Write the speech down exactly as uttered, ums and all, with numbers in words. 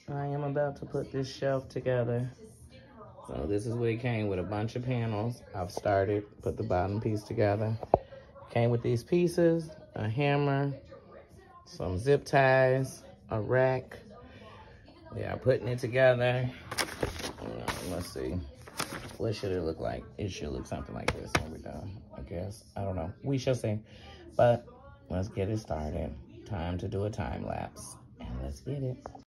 I am about to put this shelf together. So this is what it came with, a bunch of panels. I've started, put the bottom piece together. Came with these pieces, a hammer, some zip ties, a rack. Yeah, putting it together. Let's see. What should it look like? It should look something like this when we're done, I guess. I don't know. We shall see. But let's get it started. Time to do a time lapse. And let's get it.